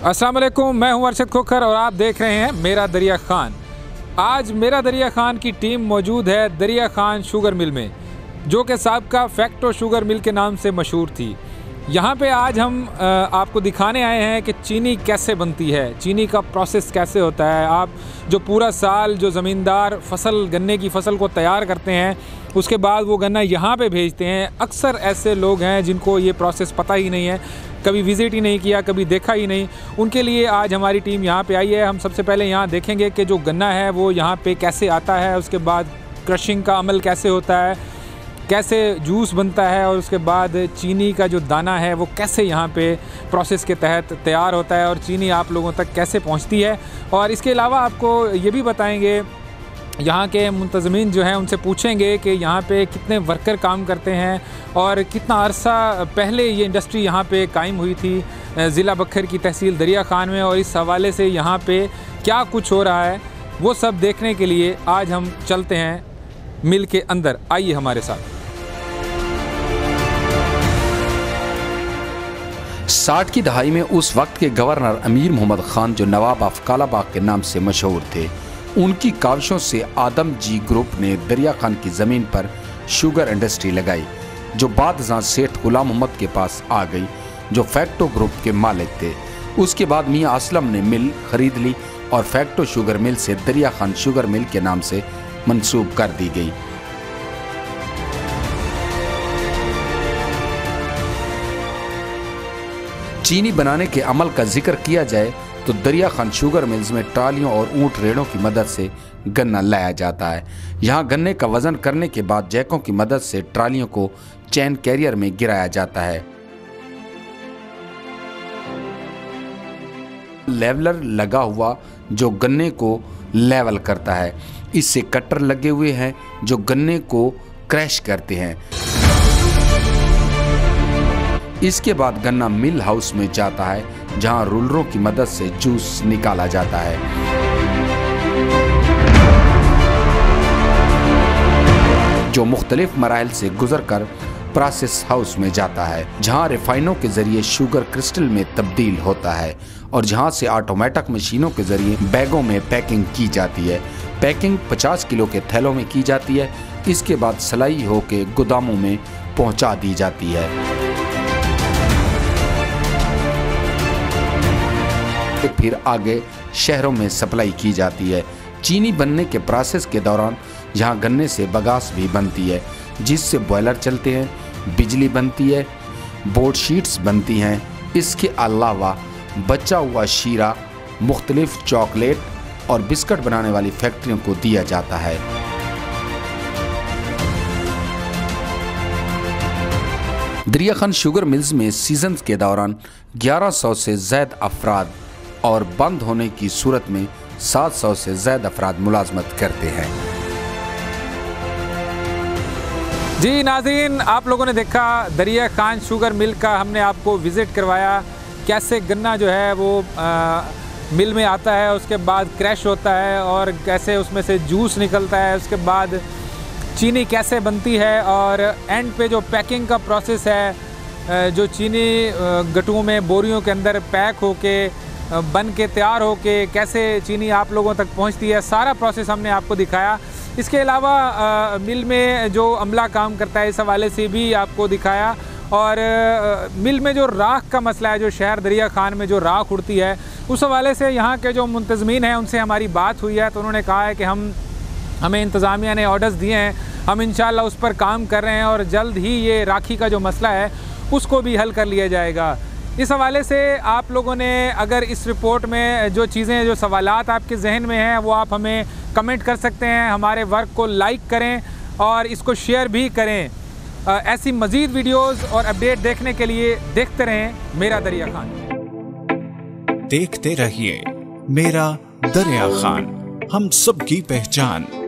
अस्सलाम वालेकुम, मैं हूं अरशद खोखर और आप देख रहे हैं मेरा दरिया खान। आज मेरा दरिया खान की टीम मौजूद है दरिया खान शुगर मिल में, जो कि साबका फैक्टो शुगर मिल के नाम से मशहूर थी। यहाँ पे आज हम आपको दिखाने आए हैं कि चीनी कैसे बनती है, चीनी का प्रोसेस कैसे होता है। आप जो पूरा साल जो ज़मींदार फसल गन्ने की फसल को तैयार करते हैं, उसके बाद वो गन्ना यहाँ पे भेजते हैं। अक्सर ऐसे लोग हैं जिनको ये प्रोसेस पता ही नहीं है, कभी विज़िट ही नहीं किया, कभी देखा ही नहीं। उनके लिए आज हमारी टीम यहाँ पे आई है। हम सबसे पहले यहाँ देखेंगे कि जो गन्ना है वो यहाँ पे कैसे आता है, उसके बाद क्रशिंग का अमल कैसे होता है, कैसे जूस बनता है, और उसके बाद चीनी का जो दाना है वो कैसे यहाँ पे प्रोसेस के तहत तैयार होता है और चीनी आप लोगों तक कैसे पहुँचती है। और इसके अलावा आपको ये भी बताएंगे, यहाँ के मुंतज़मीन जो हैं उनसे पूछेंगे कि यहाँ पे कितने वर्कर काम करते हैं और कितना अरसा पहले ये इंडस्ट्री यहाँ पे कायम हुई थी ज़िला बखर की तहसील दरिया खान में, और इस हवाले से यहाँ पे क्या कुछ हो रहा है वो सब देखने के लिए आज हम चलते हैं मिल के अंदर। आइए हमारे साथ। 60 की दहाई में उस वक्त के गवर्नर अमीर मोहम्मद खान, जो नवाब ऑफ कालाबाग के नाम से मशहूर थे, उनकी काविशों से आदम जी ग्रुप ने दरिया खान की ज़मीन पर शुगर इंडस्ट्री लगाई, जो बादशाह सेठ गुलाम मोहम्मद के पास आ गई, जो फैक्टो ग्रुप के मालिक थे। उसके बाद मियाँ असलम ने मिल खरीद ली और फैक्टो शुगर मिल से दरिया खान शुगर मिल के नाम से मंसूब कर दी गई। चीनी बनाने के अमल का जिक्र किया जाए तो दरिया खान शुगर मिल्स में ट्रालियों और ऊंट रेड़ों की मदद से गन्ना लाया जाता है। यहाँ गन्ने का वजन करने के बाद जैकों की मदद से ट्रालियों को चैन कैरियर में गिराया जाता है। लेवलर लगा हुआ जो गन्ने को लेवल करता है। इससे कटर लगे हुए हैं जो गन्ने को क्रैश करते हैं। इसके बाद गन्ना मिल हाउस में जाता है, जहां रूलरों की मदद से जूस निकाला जाता है। जो मुख्तलिफ मराइल से गुजरकर प्रोसेस हाउस में जाता है, जहां रिफाइनों के जरिए शुगर क्रिस्टल में तब्दील होता है और जहां से ऑटोमेटिक मशीनों के जरिए बैगों में पैकिंग की जाती है। पैकिंग 50 किलो के थैलों में की जाती है। इसके बाद सलाई होकर गोदामों में पहुंचा दी जाती है। फिर आगे शहरों में सप्लाई की जाती है। चीनी बनने के प्रोसेस के दौरान यहाँ गन्ने से बगास भी बनती है, जिससे बॉयलर चलते हैं, बिजली बनती है, बोर्ड शीट्स बनती हैं। इसके अलावा बचा हुआ शीरा मुख्तलिफ चॉकलेट और बिस्कुट बनाने वाली फैक्ट्रियों को दिया जाता है। दरिया खान शुगर मिल्स में सीजन के दौरान 1100 से ज़्यादा अफराद और बंद होने की सूरत में 700 से ज़्यादा अफराद मुलाजमत करते हैं। जी नाज़रीन, आप लोगों ने देखा दरिया खान शुगर मिल का, हमने आपको विज़िट करवाया कैसे गन्ना जो है वो मिल में आता है, उसके बाद क्रैश होता है और कैसे उसमें से जूस निकलता है, उसके बाद चीनी कैसे बनती है, और एंड पे जो पैकिंग का प्रोसेस है, जो चीनी गट्टुओं में बोरियों के अंदर पैक होके बन के तैयार हो के कैसे चीनी आप लोगों तक पहुंचती है, सारा प्रोसेस हमने आपको दिखाया। इसके अलावा मिल में जो अमला काम करता है, इस हवाले से भी आपको दिखाया। और मिल में जो राख का मसला है, जो शहर दरिया खान में जो राख उड़ती है, उस हवाले से यहाँ के जो मुंतज़मीन हैं उनसे हमारी बात हुई है, तो उन्होंने कहा है कि हमें इंतज़ामिया ने ऑर्डर्स दिए हैं, हम इंशाल्लाह उस पर काम कर रहे हैं और जल्द ही ये राखी का जो मसला है उसको भी हल कर लिया जाएगा। इस हवाले से आप लोगों ने अगर इस रिपोर्ट में जो चीज़ें, जो सवालात आपके जहन में हैं, वो आप हमें कमेंट कर सकते हैं। हमारे वर्क को लाइक करें और इसको शेयर भी करें। ऐसी मज़ीद वीडियोस और अपडेट देखने के लिए देखते रहें मेरा दरिया खान। देखते रहिए मेरा दरिया खान, हम सबकी पहचान।